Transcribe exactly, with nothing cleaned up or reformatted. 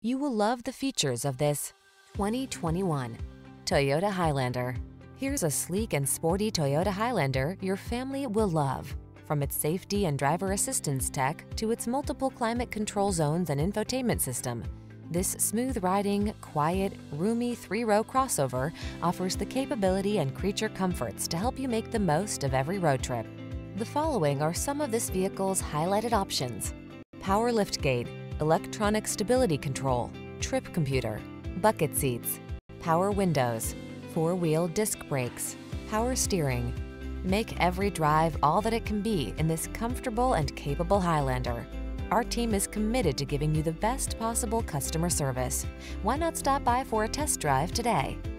You will love the features of this twenty twenty-one Toyota Highlander. Here's a sleek and sporty Toyota Highlander your family will love. From its safety and driver assistance tech to its multiple climate control zones and infotainment system, this smooth-riding, quiet, roomy three-row crossover offers the capability and creature comforts to help you make the most of every road trip. The following are some of this vehicle's highlighted options: power liftgate, electronic stability control, trip computer, bucket seats, power windows, four-wheel disc brakes, power steering. Make every drive all that it can be in this comfortable and capable Highlander. Our team is committed to giving you the best possible customer service. Why not stop by for a test drive today?